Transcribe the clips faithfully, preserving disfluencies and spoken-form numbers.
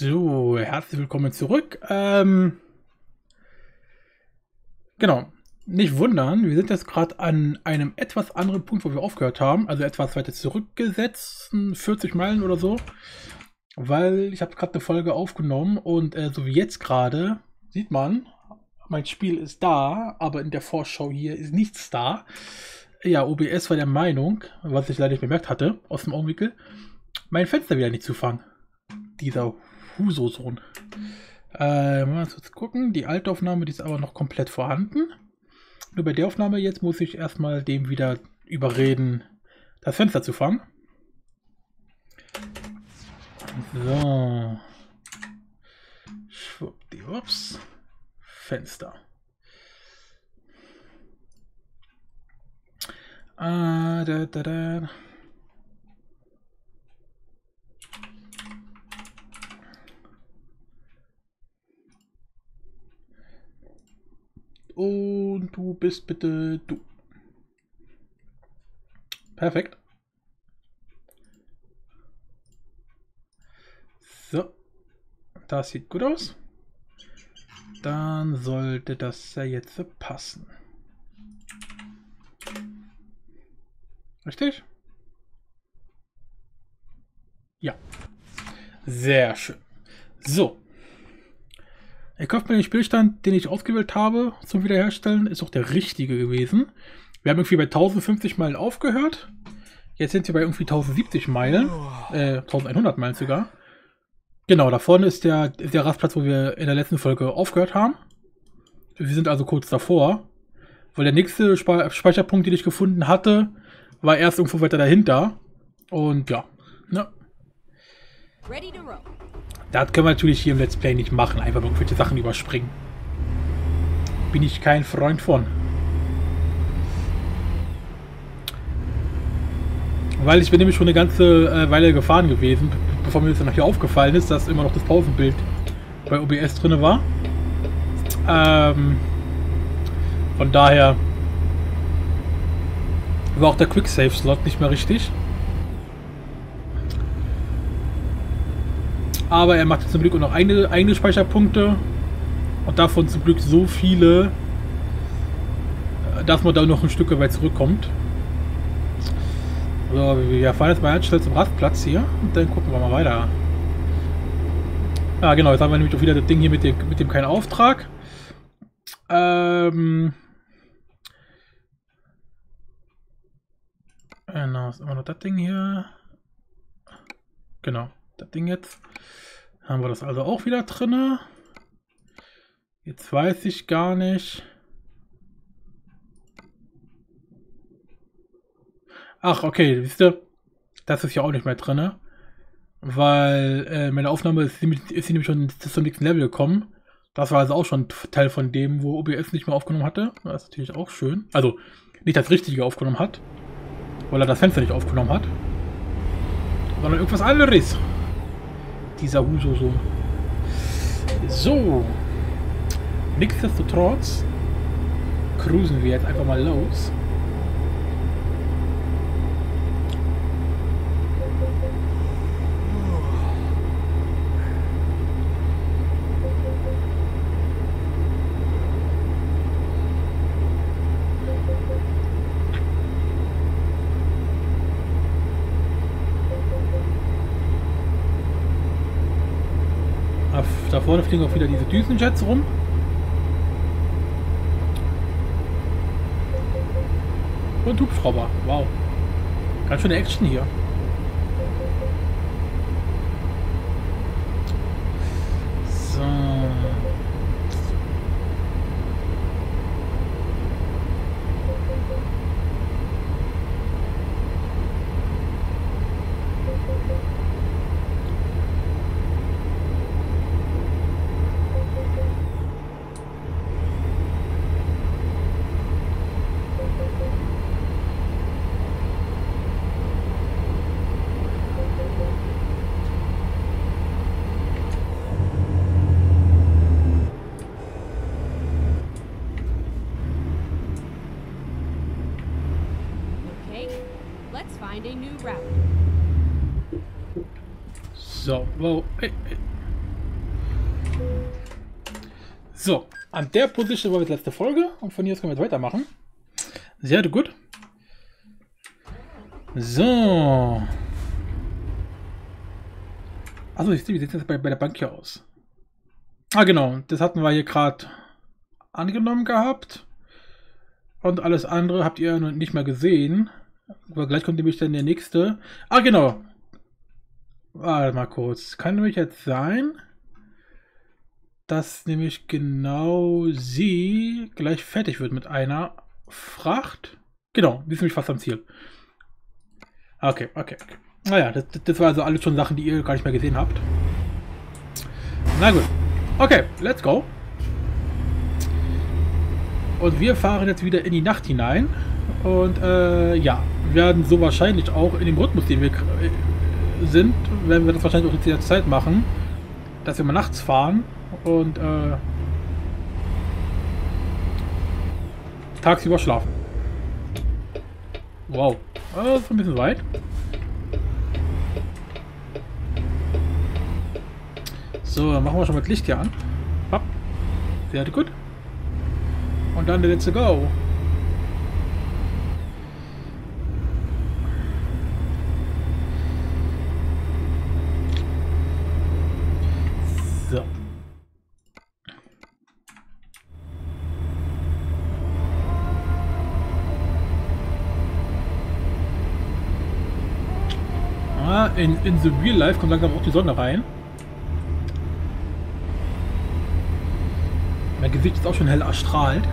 So, herzlich willkommen zurück. Ähm, genau, nicht wundern, wir sind jetzt gerade an einem etwas anderen Punkt, wo wir aufgehört haben, also etwas weiter zurückgesetzt, vierzig Meilen oder so, weil ich habe gerade eine Folge aufgenommen und äh, so wie jetzt gerade sieht man, mein Spiel ist da, aber in der Vorschau hier ist nichts da. Ja, O B S war der Meinung, was ich leider nicht bemerkt hatte, aus dem Augenwinkel, mein Fenster wieder nicht zu fangen. Dieser Huso-Sohn. Äh, mal kurz gucken. Die alte Aufnahme, die ist aber noch komplett vorhanden. Nur bei der Aufnahme jetzt muss ich erstmal dem wieder überreden, das Fenster zu fangen. So. Schwuppdiwupps. Fenster. Ah, da, da, da. Und du bist bitte du. Perfekt. So. Das sieht gut aus. Dann sollte das ja jetzt passen. Richtig? Ja. Sehr schön. So. Ich hoffe, der Spielstand, den ich ausgewählt habe zum Wiederherstellen, ist auch der richtige gewesen. Wir haben irgendwie bei tausendfünfzig Meilen aufgehört. Jetzt sind wir bei irgendwie tausendsiebzig Meilen. Äh, elfhundert Meilen sogar. Genau, da vorne ist der, der Rastplatz, wo wir in der letzten Folge aufgehört haben. Wir sind also kurz davor. Weil der nächste Spe- Speicherpunkt, den ich gefunden hatte, war erst irgendwo weiter dahinter. Und ja, ne? Das können wir natürlich hier im Let's Play nicht machen, einfach irgendwelche Sachen überspringen. Bin ich kein Freund von. Weil ich bin nämlich schon eine ganze äh, Weile gefahren gewesen, bevor mir das dann noch hier aufgefallen ist, dass immer noch das Pausenbild bei O B S drin war. Ähm, von daher war auch der Quick-Save-Slot nicht mehr richtig. Aber er macht zum Glück auch noch eigene, eigene Speicherpunkte. Und davon zum Glück so viele, dass man da noch ein Stück weit zurückkommt. So, wir fahren jetzt mal ganz schnell zum Rastplatz hier. Und dann gucken wir mal weiter. Ah, genau, jetzt haben wir nämlich auch wieder das Ding hier mit dem, mit dem keinen Auftrag. Ähm... Genau, ist immer noch das Ding hier. Genau, das Ding jetzt. Haben wir das also auch wieder drin. Jetzt weiß ich gar nicht. Ach, okay, wisst ihr, das ist ja auch nicht mehr drin. Weil äh, meine Aufnahme ist, ist nämlich schon zum nächsten Level gekommen. Das war also auch schon Teil von dem, wo O B S nicht mehr aufgenommen hatte. Das ist natürlich auch schön. Also nicht das Richtige aufgenommen hat. Weil er das Fenster nicht aufgenommen hat. Sondern irgendwas anderes. Dieser Huso so. So. Nichtsdestotrotz cruisen wir jetzt einfach mal los. Da vorne fliegen auch wieder diese Düsenjets rum. Und Hubschrauber. Wow. Ganz schöne Action hier. So. find a new route. So, wow. Hey, hey. So, an der Position war jetzt letzte Folge und von hier aus können wir jetzt weitermachen. Sehr gut. So. Also ich sehe, wie sieht das bei, bei der Bank hier aus? Ah genau, das hatten wir hier gerade angenommen gehabt. Und alles andere habt ihr nicht mehr gesehen. Aber gleich kommt nämlich dann der nächste. Ah genau. Warte mal kurz. Kann nämlich jetzt sein, dass nämlich genau sie gleich fertig wird mit einer Fracht. Genau, die ist nämlich fast am Ziel. Okay, okay, okay. Naja, das, das war also alles schon Sachen, die ihr gar nicht mehr gesehen habt. Na gut. Okay, let's go. Und wir fahren jetzt wieder in die Nacht hinein. Und äh, ja, werden so wahrscheinlich auch in dem Rhythmus, den wir äh, sind, werden wir das wahrscheinlich auch in der Zeit machen, dass wir mal nachts fahren und äh, tagsüber schlafen. Wow, das ist ein bisschen weit. So, dann machen wir schon mal das Licht hier an. Hopp. Sehr gut. Und dann let's go. So. Ah, in, in the real life kommt langsam auch die Sonne rein. Mein Gesicht ist auch schon hell erstrahlt.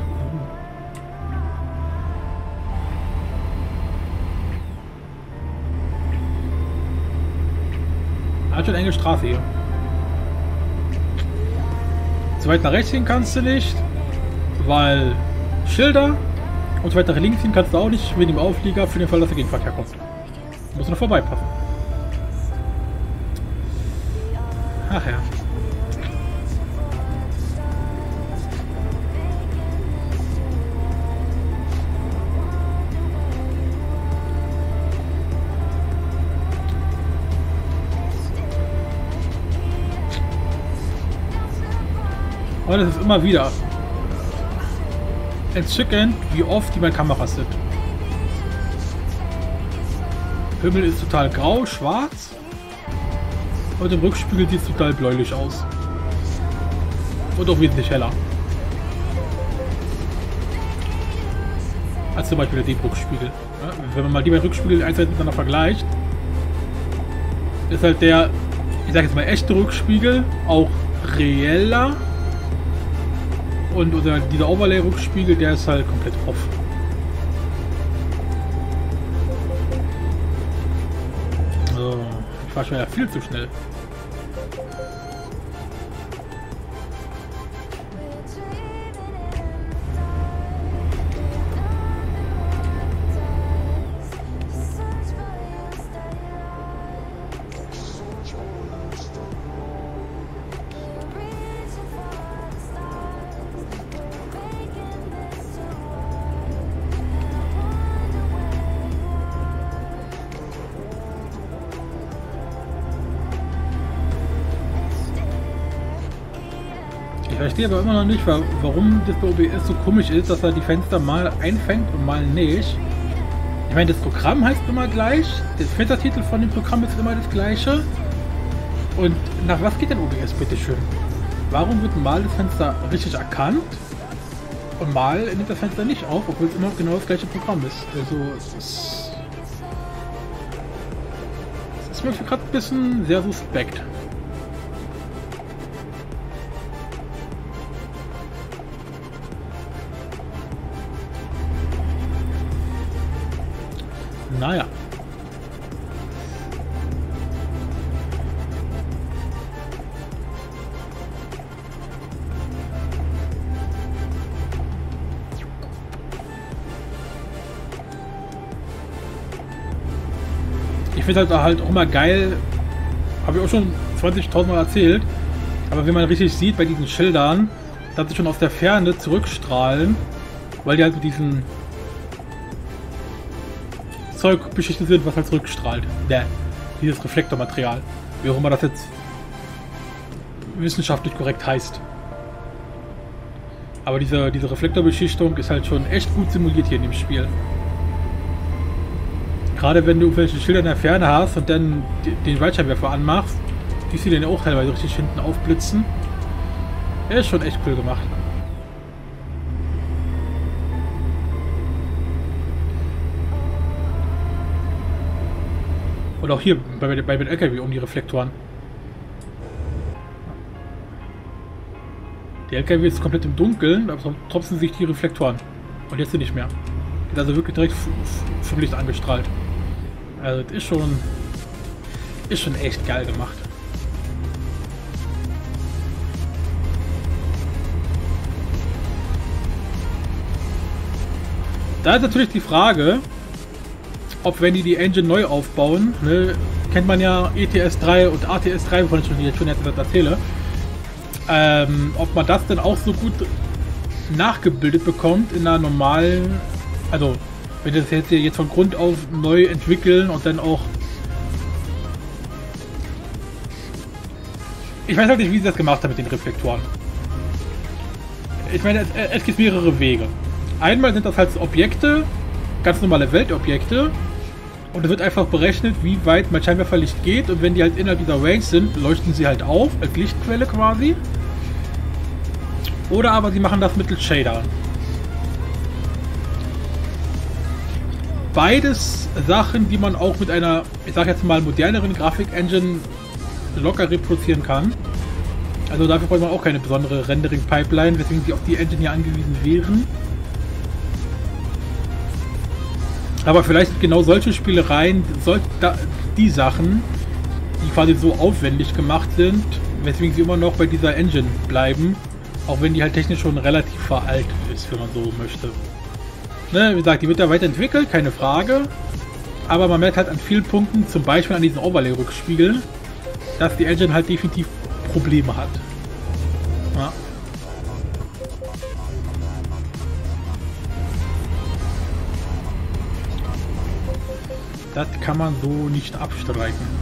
Hat schon eine enge Straße hier. Zu weit nach rechts hin kannst du nicht, weil Schilder. Und zu weit nach links hin kannst du auch nicht, wegen dem Auflieger, für den Fall, dass der Gegenverkehr kommt. Muss noch vorbeipassen. Ach ja. Und es ist immer wieder entzückend, wie oft die bei Kameras sind. Himmel ist total grau, schwarz. Und im Rückspiegel sieht es total bläulich aus. Und auch wesentlich heller. Als zum Beispiel der Rückspiegel. Ja, wenn man mal die beiden Rückspiegel eins miteinander vergleicht, ist halt der, ich sage jetzt mal, echte Rückspiegel auch reeller. Und oder dieser Overlay-Rückspiegel, der ist halt komplett off. So, ich war schon ja viel zu schnell. Ich verstehe aber immer noch nicht, warum das bei O B S so komisch ist, dass er die Fenster mal einfängt und mal nicht. Ich meine, das Programm heißt immer gleich, der Fenstertitel von dem Programm ist immer das gleiche. Und nach was geht denn O B S, bitteschön? Warum wird mal das Fenster richtig erkannt und mal nimmt das Fenster nicht auf, obwohl es immer genau das gleiche Programm ist? Also, es ist, es ist mir gerade ein bisschen sehr suspekt. Naja. Ich finde halt halt auch mal geil, habe ich auch schon zwanzigtausend Mal erzählt, aber wenn man richtig sieht bei diesen Schildern, dass sie schon aus der Ferne zurückstrahlen, weil die halt mit diesen Zeug beschichtet sind, was halt zurückstrahlt. Bäh. Dieses Reflektormaterial. Wie auch immer das jetzt wissenschaftlich korrekt heißt. Aber diese, diese Reflektorbeschichtung ist halt schon echt gut simuliert hier in dem Spiel. Gerade wenn du irgendwelche Schilder in der Ferne hast und dann den Weitscheinwerfer anmachst, siehst du den auch teilweise richtig hinten aufblitzen. Der ist schon echt cool gemacht. Und auch hier bei, bei den L K W um die Reflektoren. Der L K W ist komplett im Dunkeln, aber trotzdem sich die Reflektoren. Und jetzt sind nicht mehr. Ist also wirklich direkt vom Licht angestrahlt. Also das ist schon, ist schon echt geil gemacht. Da ist natürlich die Frage, ob wenn die die Engine neu aufbauen, ne, kennt man ja E T S drei und A T S drei, wovon ich schon jetzt schon jetzt erzähle, ähm, ob man das dann auch so gut nachgebildet bekommt in einer normalen, also wenn das jetzt jetzt von Grund auf neu entwickeln und dann auch, ich weiß halt nicht, wie sie das gemacht haben mit den Reflektoren. Ich meine, es, es gibt mehrere Wege. Einmal sind das halt Objekte, ganz normale Weltobjekte, und es wird einfach berechnet, wie weit mein Scheinwerferlicht geht, und wenn die halt innerhalb dieser Range sind, leuchten sie halt auf, als Lichtquelle quasi. Oder aber sie machen das mittels Shader. Beides Sachen, die man auch mit einer, ich sag jetzt mal, moderneren Grafik-Engine locker reproduzieren kann. Also dafür braucht man auch keine besondere Rendering-Pipeline, weswegen sie auf die Engine hier angewiesen wären. Aber vielleicht genau solche Spielereien, soll, da, die Sachen, die quasi so aufwendig gemacht sind, weswegen sie immer noch bei dieser Engine bleiben, auch wenn die halt technisch schon relativ veraltet ist, wenn man so möchte. Ne, wie gesagt, die wird ja weiterentwickelt, keine Frage, aber man merkt halt an vielen Punkten, zum Beispiel an diesen Overlay-Rückspiegeln, dass die Engine halt definitiv Probleme hat. Ja. Das kann man so nicht abstreiten.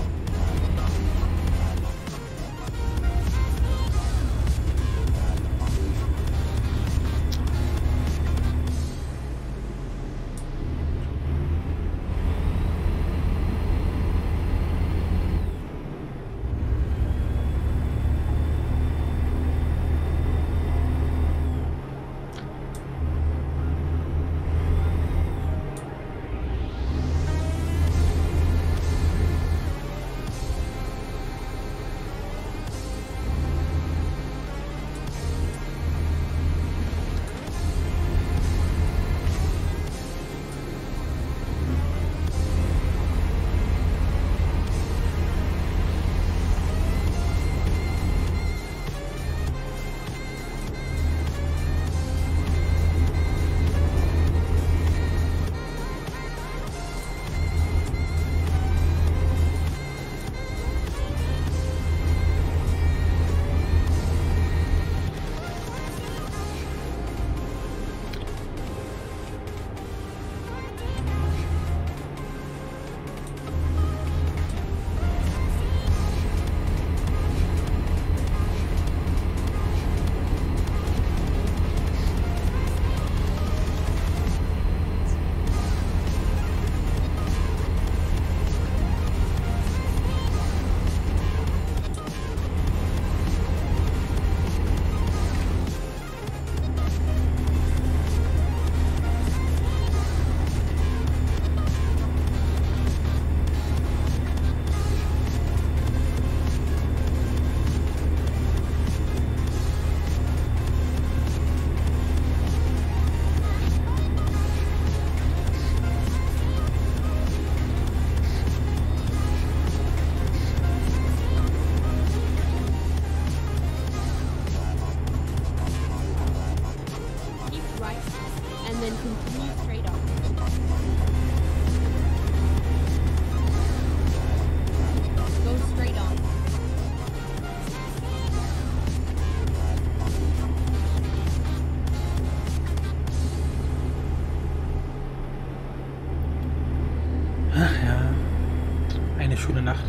Schöne Nacht.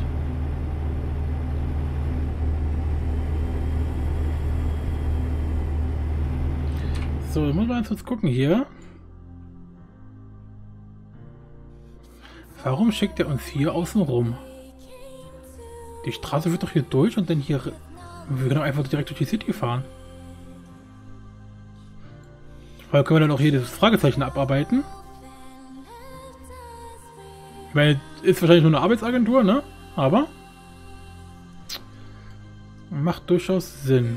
So, da muss man jetzt gucken hier. Warum schickt er uns hier außen rum? Die Straße wird doch hier durch und dann hier... Wir können einfach direkt durch die City fahren. Weil können wir dann auch hier das Fragezeichen abarbeiten. Ich meine, ist wahrscheinlich nur eine Arbeitsagentur, ne? Aber... macht durchaus Sinn.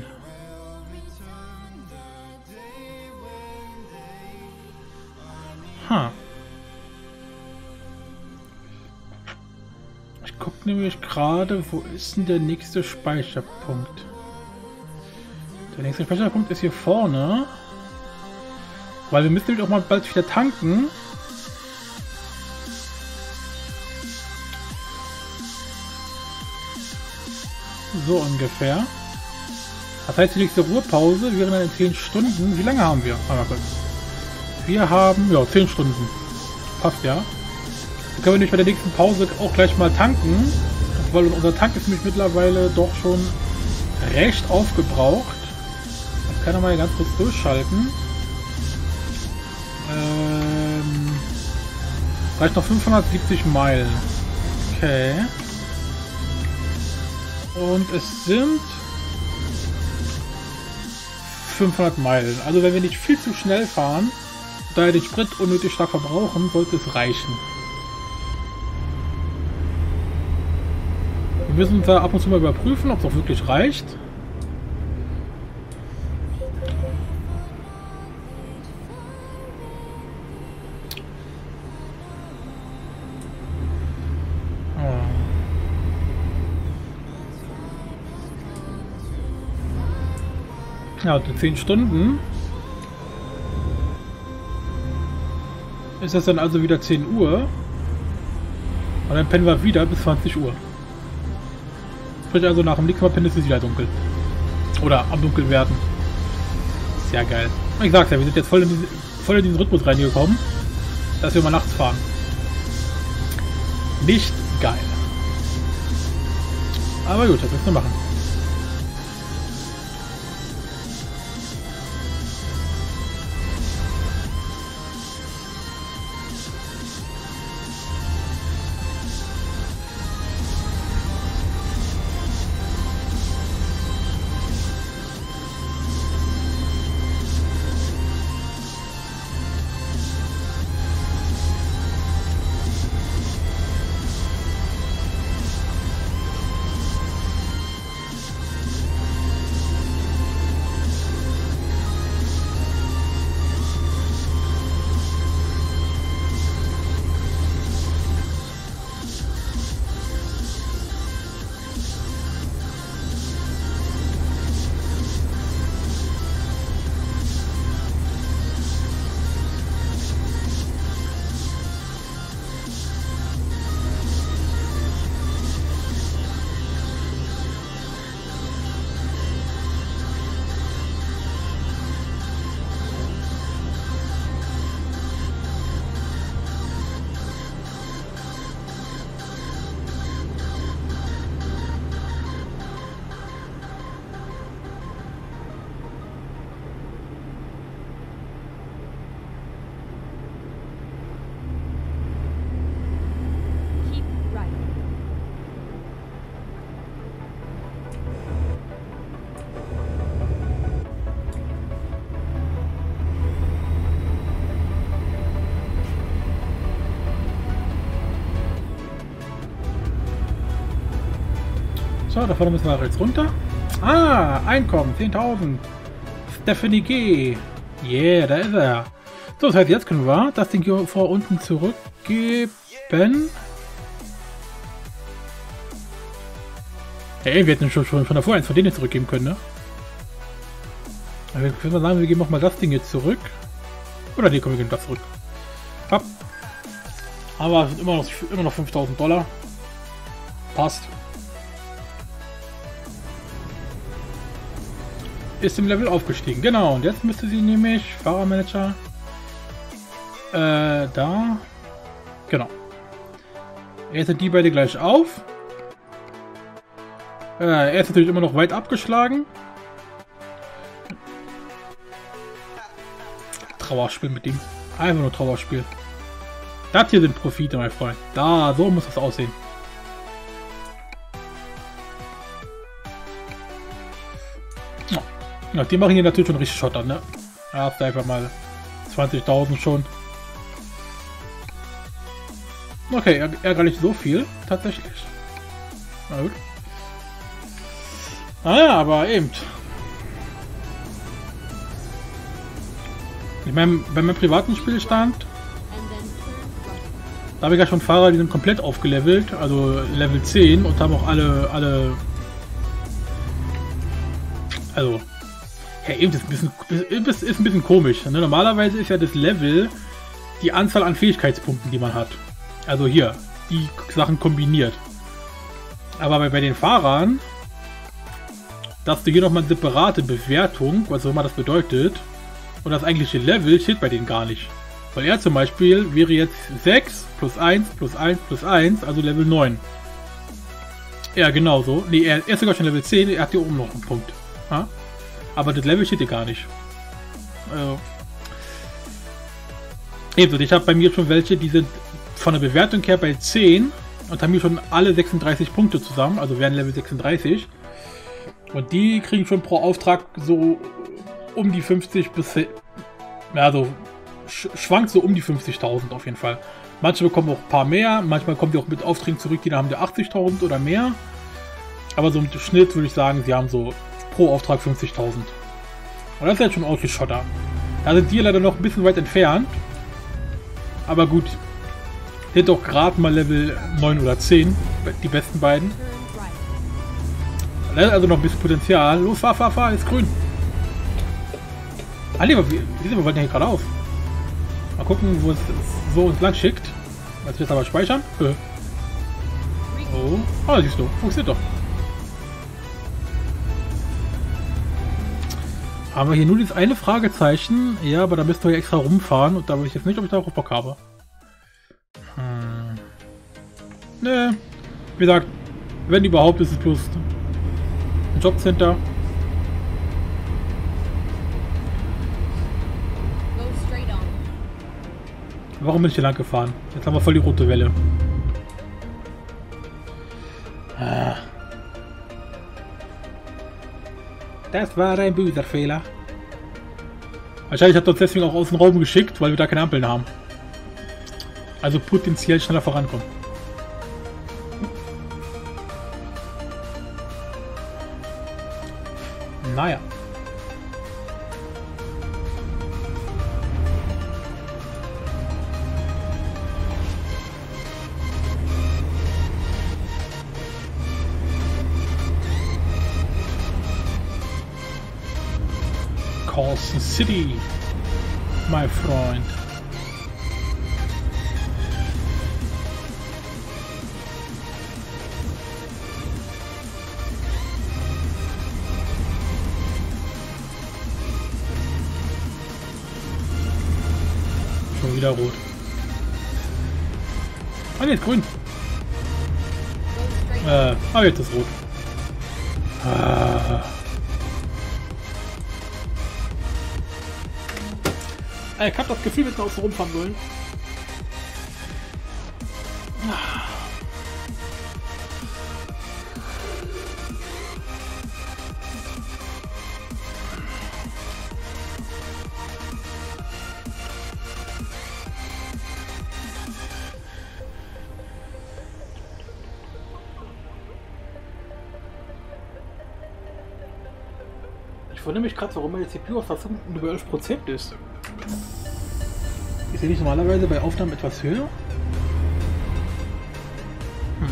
Ha. Ich gucke nämlich gerade, wo ist denn der nächste Speicherpunkt? Der nächste Speicherpunkt ist hier vorne. Weil wir müssen nämlich auch mal bald wieder tanken. So ungefähr. Das heißt, die nächste Ruhepause wäre dann in zehn Stunden. Wie lange haben wir? Ah, wir haben, ja, zehn Stunden. Passt ja. Dann können wir nämlich bei der nächsten Pause auch gleich mal tanken. Weil unser Tank ist nämlich mittlerweile doch schon recht aufgebraucht. Das kann er mal ganz kurz durchschalten. Ähm, reicht noch fünfhundertsiebzig Meilen. Okay. Und es sind fünfhundert Meilen. Also wenn wir nicht viel zu schnell fahren, da wir den Sprit unnötig stark verbrauchen, sollte es reichen. Wir müssen da ab und zu mal überprüfen, ob es auch wirklich reicht. Ja, in zehn Stunden ist das dann also wieder zehn Uhr und dann pennen wir wieder bis zwanzig Uhr. Sprich also nach dem nächsten Mal pennen ist es wieder dunkel. Oder am dunkel werden. Sehr geil. Ich sag's ja, wir sind jetzt voll in, diese, voll in diesen Rhythmus reingekommen, dass wir mal nachts fahren. Nicht geil. Aber gut, das müssen wir machen. So, da vorne müssen wir jetzt runter. Ah, Einkommen, zehntausend. Stephanie G. Yeah, da ist er. So, das heißt, jetzt können wir das Ding hier vor unten zurückgeben. Hey, wir hätten schon, schon von davor eins von denen zurückgeben können, ne? Ich würde mal sagen, wir geben auch mal das Ding jetzt zurück. Oder nee, komm, wir geben das zurück. Ab. Aber es sind immer noch, immer noch fünftausend Dollar. Passt. Ist im Level aufgestiegen. Genau, und jetzt müsste sie nämlich, Fahrermanager, äh, da, genau. Jetzt sind die beide gleich auf. Äh, er ist natürlich immer noch weit abgeschlagen. Trauerspiel mit ihm. Einfach nur Trauerspiel. Das hier sind Profite, mein Freund. Da, so muss das aussehen. Ja, die machen hier natürlich schon richtig Schotter, ne? Da hast du einfach mal zwanzigtausend schon. Okay, er ärgerlich so viel, tatsächlich. Na gut. Ah ja, aber eben. Ich meine, bei meinem privaten Spielstand, da habe ich ja schon Fahrer, die sind komplett aufgelevelt, also Level zehn und haben auch alle, alle, also, ja eben, das ist ein bisschen, ist, ist ein bisschen komisch. Ne? Normalerweise ist ja das Level die Anzahl an Fähigkeitspunkten, die man hat. Also hier, die Sachen kombiniert. Aber bei, bei den Fahrern, dass du hier nochmal eine separate Bewertung, was auch immer das bedeutet, und das eigentliche Level steht bei denen gar nicht. Weil er zum Beispiel wäre jetzt sechs plus eins plus eins plus eins, also Level neun. Ja, genau so. Ne, er, er ist sogar schon Level zehn, er hat hier oben noch einen Punkt. Ja? Aber das Level steht hier gar nicht. Also. Ebenso, ich habe bei mir schon welche, die sind von der Bewertung her bei zehn und haben hier schon alle sechsunddreißig Punkte zusammen, also werden Level sechsunddreißig. Und die kriegen schon pro Auftrag so um die fünfzig bis, ja, so sch schwankt so um die fünfzigtausend auf jeden Fall. Manche bekommen auch ein paar mehr, manchmal kommen die auch mit Aufträgen zurück, die da haben die achtzigtausend oder mehr. Aber so im Schnitt würde ich sagen, sie haben so pro Auftrag fünfzigtausend. Und das ist jetzt schon ordentlich Schotter. Da sind die leider noch ein bisschen weit entfernt. Aber gut, die sind doch gerade mal Level neun oder zehn, die besten beiden. Da ist also noch ein bisschen Potenzial. Los, fahr, fahr, fahr, ist grün. Ah, nee, wir, wir wollten ja hier geradeaus. Mal gucken, wo es so uns lang schickt. Was jetzt aber speichern? Äh. Oh, ah, siehst du, funktioniert doch. Haben wir hier nur dieses eine Fragezeichen? Ja, aber da müsst ihr ja extra rumfahren und da weiß ich jetzt nicht, ob ich darauf Bock habe. Hm. Ne, wie gesagt, wenn überhaupt, ist es bloß ein Jobcenter. Warum bin ich hier lang gefahren? Jetzt haben wir voll die rote Welle. Ah. Das war ein böser Fehler. Wahrscheinlich hat er uns deswegen auch aus dem Raum geschickt, weil wir da keine Ampeln haben. Also potenziell schneller vorankommen. Naja. Carson City, my friend. Schon wieder rot. Ah, ne, ist grün. Äh, ah, jetzt ist rot. Ah. Ich hab das Gefühl, dass wir außen rumfahren sollen. Ich wundere mich gerade, warum meine C P U-Auffassung nur bei elf Prozent ist. Ist sie nicht normalerweise bei Aufnahmen etwas höher? Hm.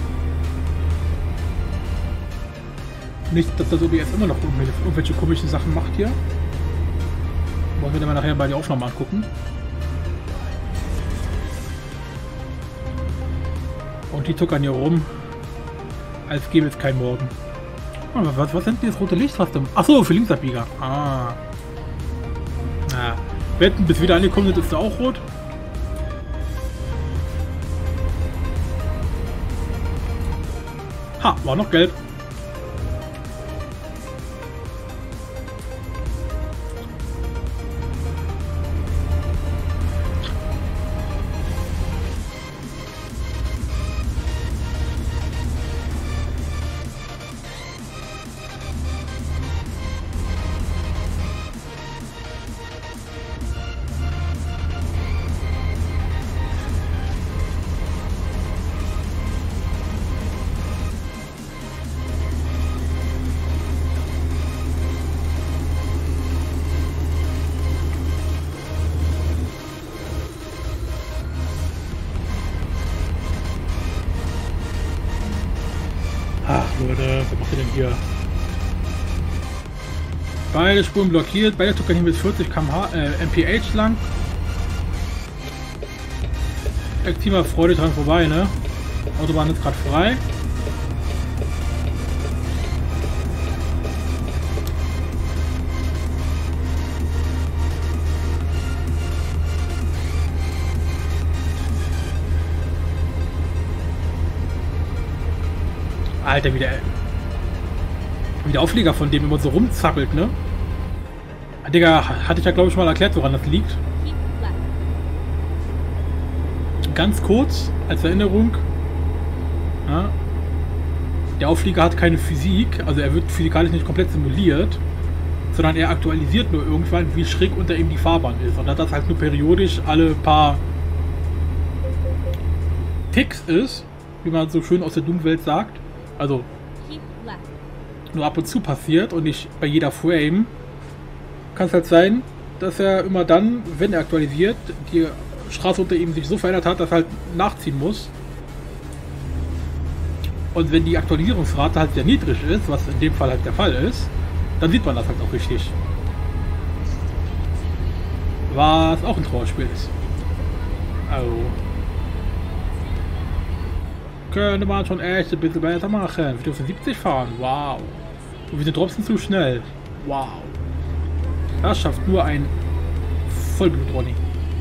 Nicht, dass das O B S immer noch irgendwelche, irgendwelche komischen Sachen macht hier. Wollen wir dann mal nachher bei die Aufnahmen angucken. Und die tuckern hier rum, als gäbe es kein Morgen. Oh, was, was sind denn das rote Licht? Was denn? Achso, für Linksabbieger. Ah. Ah. Wetten, bis wieder angekommen sind, ist da auch rot. Ha, war noch gelb. Ach Leute, was macht ihr denn hier? Beide Spuren blockiert, beide Tuckern hier mit vierzig Kilometer pro Stunde äh, M P H lang. Aktiver Freude dran vorbei, ne? Autobahn ist gerade frei. Alter, wie der, wie der Auflieger von dem immer so rumzappelt, ne? Digga, hatte ich ja glaube ich mal erklärt, woran das liegt. Ganz kurz, als Erinnerung. Ja, der Auflieger hat keine Physik, also er wird physikalisch nicht komplett simuliert, sondern er aktualisiert nur irgendwann, wie schräg unter ihm die Fahrbahn ist. Und dass das halt nur periodisch alle paar Ticks ist, wie man so schön aus der Doom-Welt sagt. Also nur ab und zu passiert und nicht bei jeder Frame. Kann es halt sein, dass er immer dann, wenn er aktualisiert, die Straße unter ihm sich so verändert hat, dass er halt nachziehen muss. Und wenn die Aktualisierungsrate halt sehr niedrig ist, was in dem Fall halt der Fall ist, dann sieht man das halt auch richtig. Was auch ein Trauerspiel ist. Also könnte man schon echt ein bisschen besser machen. Wir dürfen siebzig fahren. Wow. Und wir sind trotzdem zu schnell. Wow. Das schafft nur ein Vollblut-Ronny.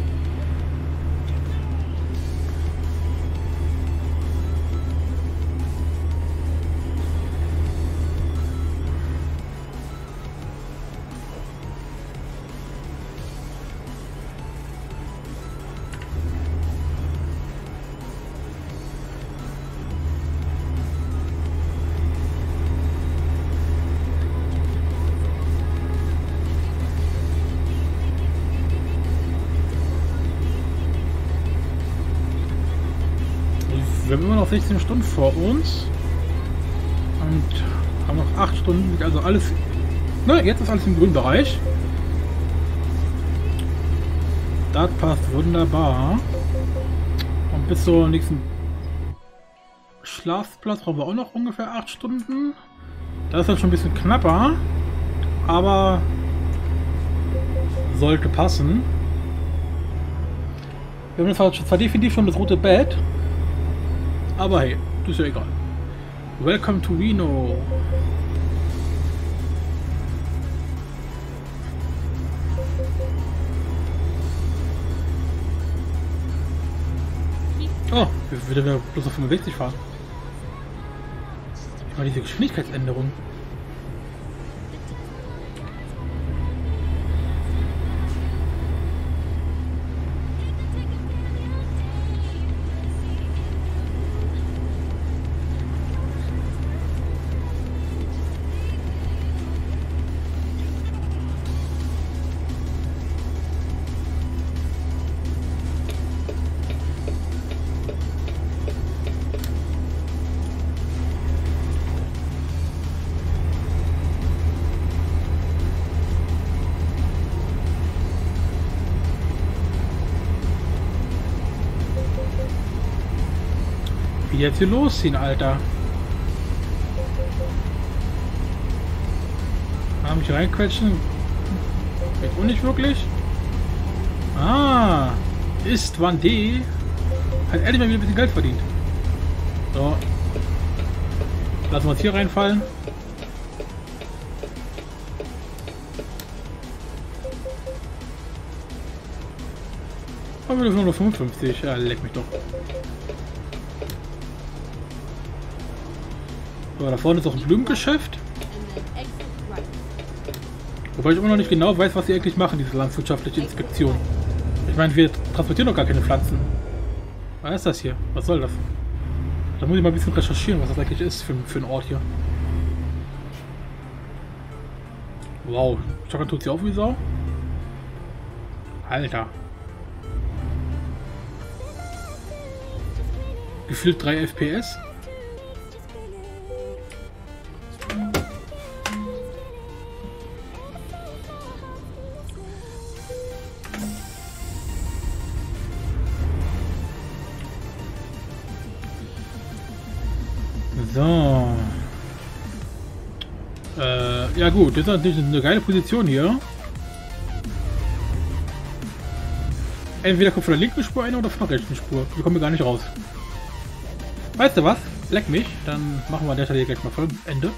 Wir haben immer noch sechzehn Stunden vor uns und haben noch acht Stunden, also alles, ne, jetzt ist alles im grünen Bereich. Das passt wunderbar. Und bis zum nächsten Schlafplatz brauchen wir auch noch ungefähr acht Stunden. Das ist halt schon ein bisschen knapper, aber sollte passen. Wir haben zwar definitiv schon das rote Bett. Aber hey, das ist ja egal. Welcome to Reno. Oh, wir würden ja bloß auf fünfundsechzig fahren. Ich meine diese Geschwindigkeitsänderung. Wie jetzt hier losziehen, Alter. Ah, mich reinquetschen. Geht auch nicht wirklich. Ah, ist Van D. Hat endlich mal wieder ein bisschen Geld verdient. So. Lassen wir uns hier reinfallen. Aber wir dürfen nur fünfundfünfzig. Ja, leck mich doch. So, da vorne ist auch ein Blumengeschäft. Wobei ich immer noch nicht genau weiß, was sie eigentlich machen, diese landwirtschaftliche Inspektion. Ich meine, wir transportieren doch gar keine Pflanzen. Was ist das hier? Was soll das? Da muss ich mal ein bisschen recherchieren, was das eigentlich ist für, für einen Ort hier. Wow, Schockern tut sie auf wie Sau. Alter. Gefühlt drei F P S. So. Äh, ja gut, das ist natürlich eine geile Position hier. Entweder kommt von der linken Spur einer oder von der rechten Spur. Wir kommen hier gar nicht raus. Weißt du was? Leck mich. Dann machen wir an der Stelle gleich mal Folgenende.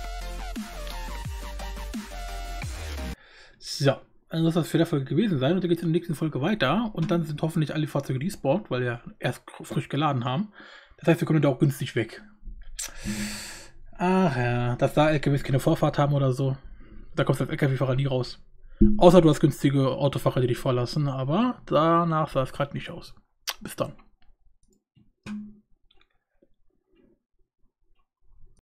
So. Also das soll das für der Folge gewesen sein. Und dann geht es in der nächsten Folge weiter. Und dann sind hoffentlich alle Fahrzeuge despawned, weil wir erst frisch geladen haben. Das heißt, wir können da auch günstig weg. Ach ja, dass da L K Ws keine Vorfahrt haben oder so. Da kommst du als L K W-Fahrer nie raus. Außer du hast günstige Autofahrer, die dich vorlassen. Aber danach sah es gerade nicht aus. Bis dann.